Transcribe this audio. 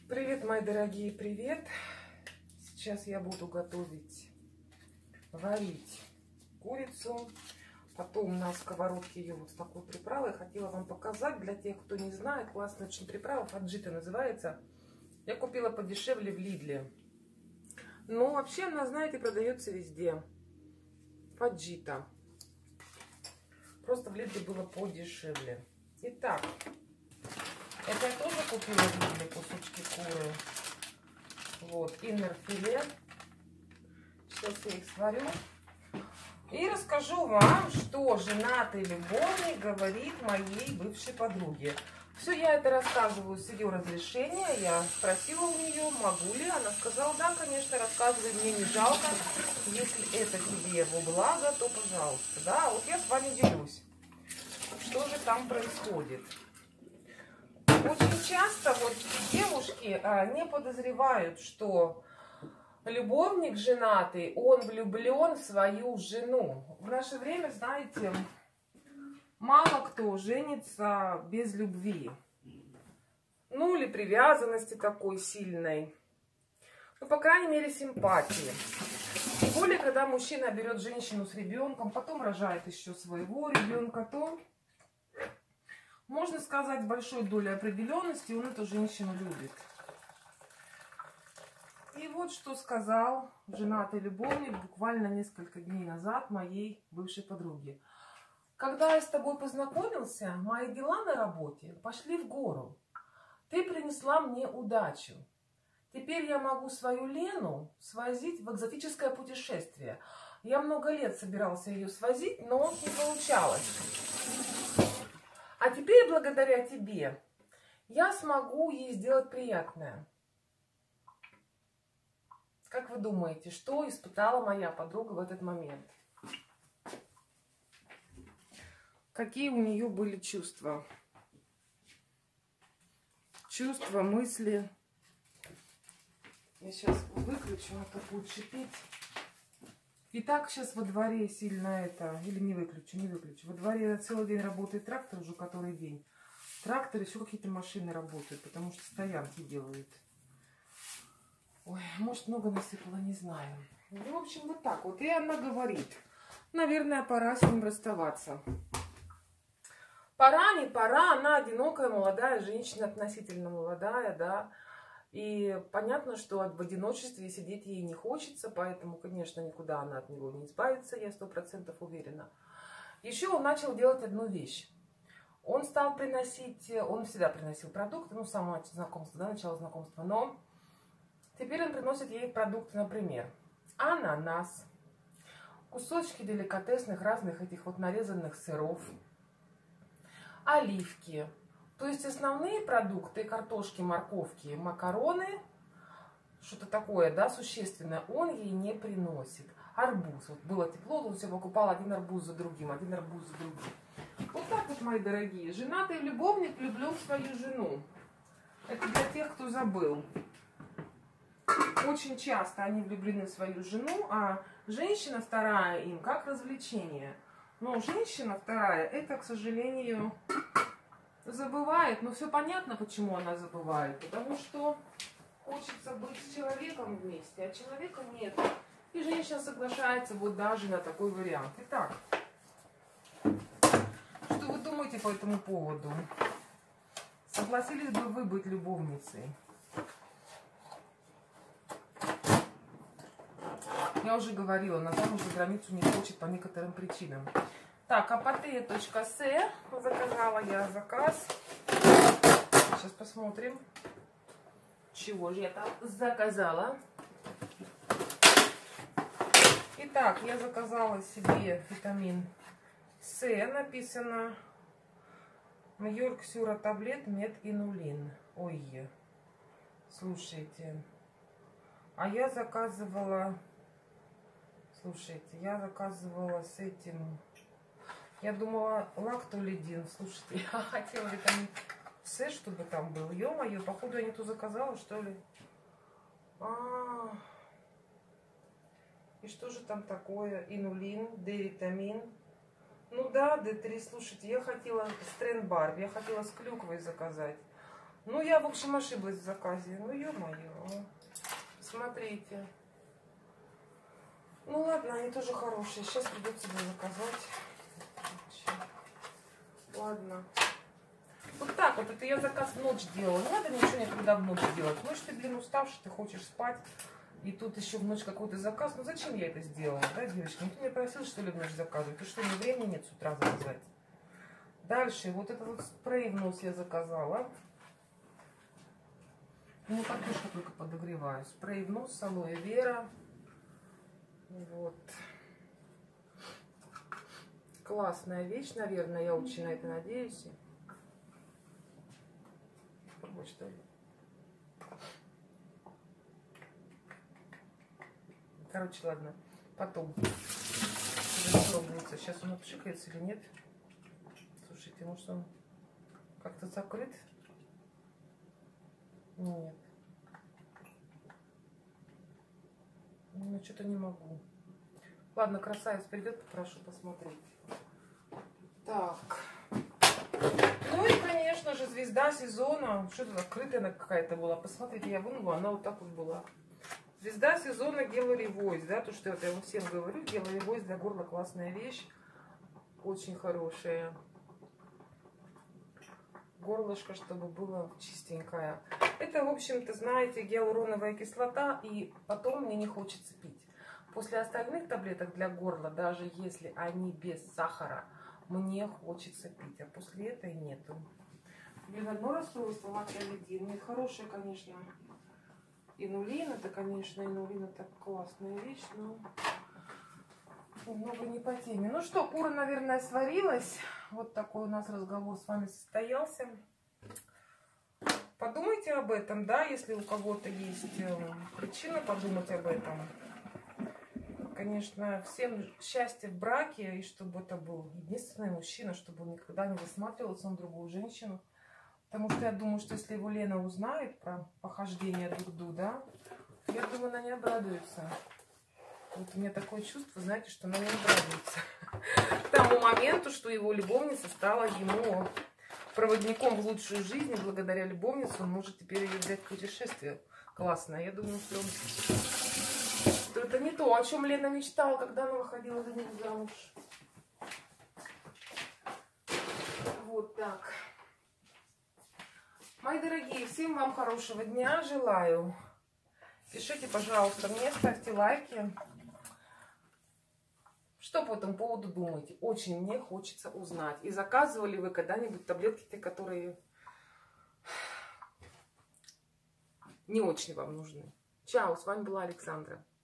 Привет, мои дорогие, привет! Сейчас я буду варить курицу. Потом на сковородке ее вот с такой приправой. Хотела вам показать, для тех, кто не знает, классная очень приправа, фаджита называется. Я купила подешевле в Лидле. Но вообще она, знаете, продается везде. Фаджита. Просто в Лидле было подешевле. Итак, это я тоже купила в Лидле кусочки куры. Вот, иннер-филе. Сейчас я их сварю. И расскажу вам, что женатый любовник говорит моей бывшей подруге. Все я это рассказываю с ее разрешения. Я спросила у нее, могу ли. Она сказала, да, конечно, рассказывай, мне не жалко. Если это тебе во благо, то пожалуйста. Да, вот я с вами делюсь. Что же там происходит? Очень часто вот девушки не подозревают, что любовник женатый, он влюблен в свою жену. В наше время, знаете, мало кто женится без любви. Ну, или привязанности такой сильной. Ну, по крайней мере, симпатии. Тем более, когда мужчина берет женщину с ребенком, потом рожает еще своего ребенка, то, можно сказать, с большой долей определенности он эту женщину любит. И вот что сказал женатый любовник буквально несколько дней назад моей бывшей подруге. Когда я с тобой познакомился, мои дела на работе пошли в гору. Ты принесла мне удачу. Теперь я могу свою Лену свозить в экзотическое путешествие. Я много лет собирался ее свозить, но не получалось. А теперь, благодаря тебе, я смогу ей сделать приятное. Как вы думаете, что испытала моя подруга в этот момент? Какие у нее были чувства? Чувства, мысли. Я сейчас выключу, а то будет шипеть. И так сейчас во дворе сильно это... Или не выключу. Во дворе целый день работает трактор уже который день. Трактор, еще какие-то машины работают, потому что стоянки делают. Ой, может, много насыпала, не знаю. Ну, в общем, вот так вот. И она говорит, наверное, пора с ним расставаться. Пора, не пора, она одинокая, молодая женщина, относительно молодая, да. И понятно, что в одиночестве сидеть ей не хочется, поэтому, конечно, никуда она от него не избавится, я 100% уверена. Еще он начал делать одну вещь. Он стал приносить, он всегда приносил продукты, ну, с самого знакомства, да, начало знакомства, но теперь он приносит ей продукты, например, ананас, кусочки деликатесных разных этих вот нарезанных сыров, оливки. То есть основные продукты, картошки, морковки, макароны, что-то такое, да, существенное, он ей не приносит. Арбуз. Вот было тепло, он все покупал один арбуз за другим, один арбуз за другим. Вот так вот, мои дорогие. Женатый любовник влюблен в свою жену. Это для тех, кто забыл. Очень часто они влюблены в свою жену, а женщина вторая им как развлечение. Но женщина вторая, это, к сожалению, забывает. Но все понятно, почему она забывает. Потому что хочется быть с человеком вместе, а человека нет. И женщина соглашается вот даже на такой вариант. Итак, что вы думаете по этому поводу? Согласились бы вы быть любовницей? Я уже говорила, она замуж за границу не хочет по некоторым причинам. Так, апатея.с заказала я заказ. Сейчас посмотрим, чего же я там заказала. Итак, я заказала себе витамин С, написано Нью-Йорк Сюра таблет мед инулин. Ой, слушайте, а я заказывала... Слушайте, я заказывала с этим... Я думала, лактолидин. Слушайте, я хотела витамин С, чтобы там был. Ё-моё, походу я не ту заказала, что ли? И что же там такое? Инулин, D-витамин. Ну да, D3. Слушайте, я хотела с Тренбарб, я хотела с клюквой заказать. Ну, я, в общем, ошиблась в заказе. Ну, ё-моё. Смотрите. Ну, ладно, они тоже хорошие. Сейчас придется мне заказать. Ладно. Вот так вот. Это я заказ в ночь делала. Не надо ничего никогда в ночь делать. Ночь ты, блин, уставший, ты хочешь спать. И тут еще в ночь какой-то заказ. Ну, зачем я это сделала, да, девочки? Никто меня просил, что ли, в ночь заказывать? Ты что, мне времени нет с утра заказать? Дальше. Вот этот вот спрей в нос я заказала. Ну, картошку только подогреваю. Спрей в нос с алоэ вера. Вот. Классная вещь, наверное. Я очень на это надеюсь. Вот что ли. Короче, ладно. Потом. Сейчас он отпшикается или нет? Слушайте, может он как-то закрыт? Нет. Ну, что-то не могу. Ладно, красавец придет, попрошу посмотреть. Так. Ну и, конечно же, звезда сезона. Что-то закрытая она какая-то была. Посмотрите, я вынула, она вот так вот была. Звезда сезона Gallery Voice, да, то, что я вам всем говорю. Gallery Voice для горла классная вещь. Очень хорошая. Горлышко, чтобы было чистенькое. Это, в общем-то, знаете, гиалуроновая кислота, и потом мне не хочется пить. После остальных таблеток для горла, даже если они без сахара, мне хочется пить, а после этой нету. Блин, одно расстройство, лактолидин. Нет, хорошая, конечно. Инулин, это, конечно, инулин, это классная вещь, но немного не по теме. Ну что, кура, наверное, сварилась. Вот такой у нас разговор с вами состоялся. Подумайте об этом, да, если у кого-то есть причина подумать об этом. Конечно, всем счастья в браке, и чтобы это был единственный мужчина, чтобы он никогда не засматривался на другую женщину. Потому что я думаю, что если его Лена узнает про похождение Дугду, да, я думаю, она не обрадуется. Вот у меня такое чувство, знаете, что она не обрадуется к тому моменту, что его любовница стала ему проводником в лучшую жизнь. И благодаря любовнице он может теперь ее взять в путешествие. Классно. Я думаю, что это не то, о чем Лена мечтала, когда она выходила за него замуж. Вот так. Мои дорогие, всем вам хорошего дня желаю. Пишите, пожалуйста, мне, ставьте лайки. Что по этому поводу думаете? Очень мне хочется узнать. И заказывали вы когда-нибудь таблетки, которые не очень вам нужны? Чао, с вами была Александра.